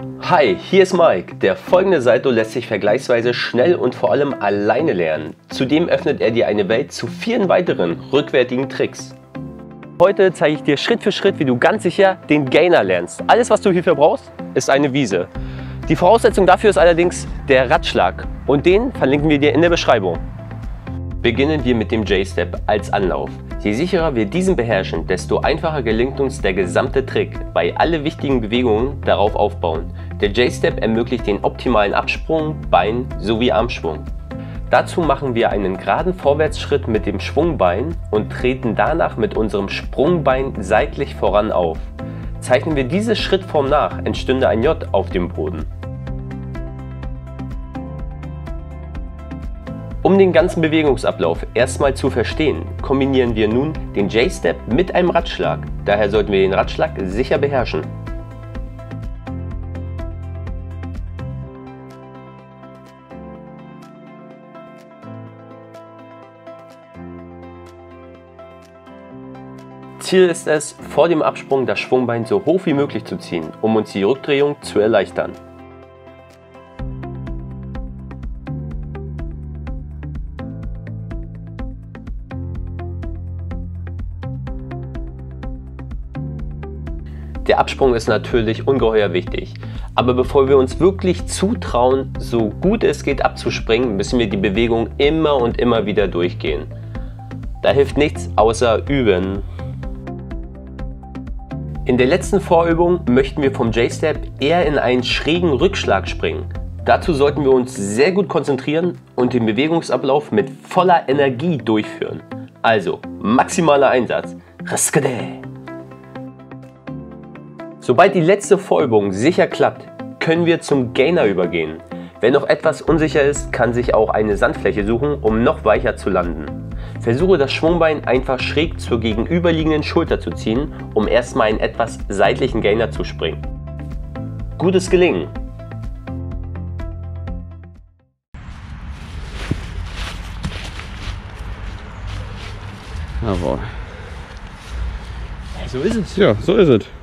Hi, hier ist Mike. Der folgende Salto lässt sich vergleichsweise schnell und vor allem alleine lernen. Zudem öffnet er dir eine Welt zu vielen weiteren rückwärtigen Tricks. Heute zeige ich dir Schritt für Schritt, wie du ganz sicher den Gainer lernst. Alles, was du hierfür brauchst, ist eine Wiese. Die Voraussetzung dafür ist allerdings der Radschlag und den verlinken wir dir in der Beschreibung. Beginnen wir mit dem J-Step als Anlauf. Je sicherer wir diesen beherrschen, desto einfacher gelingt uns der gesamte Trick, weil alle wichtigen Bewegungen darauf aufbauen. Der J-Step ermöglicht den optimalen Absprung, Bein sowie Armschwung. Dazu machen wir einen geraden Vorwärtsschritt mit dem Schwungbein und treten danach mit unserem Sprungbein seitlich voran auf. Zeichnen wir diese Schrittform nach, entstünde ein J auf dem Boden. Um den ganzen Bewegungsablauf erstmal zu verstehen, kombinieren wir nun den J-Step mit einem Radschlag. Daher sollten wir den Radschlag sicher beherrschen. Ziel ist es, vor dem Absprung das Schwungbein so hoch wie möglich zu ziehen, um uns die Rückdrehung zu erleichtern. Der Absprung ist natürlich ungeheuer wichtig, aber bevor wir uns wirklich zutrauen, so gut es geht abzuspringen, müssen wir die Bewegung immer und immer wieder durchgehen. Da hilft nichts außer üben. In der letzten Vorübung möchten wir vom J-Step eher in einen schrägen Rückschlag springen. Dazu sollten wir uns sehr gut konzentrieren und den Bewegungsablauf mit voller Energie durchführen. Also maximaler Einsatz. Raskade! Sobald die letzte Vorübung sicher klappt, können wir zum Gainer übergehen. Wer noch etwas unsicher ist, kann sich auch eine Sandfläche suchen, um noch weicher zu landen. Versuche das Schwungbein einfach schräg zur gegenüberliegenden Schulter zu ziehen, um erstmal einen etwas seitlichen Gainer zu springen. Gutes Gelingen! Jawohl. So ist es. Ja, so ist es.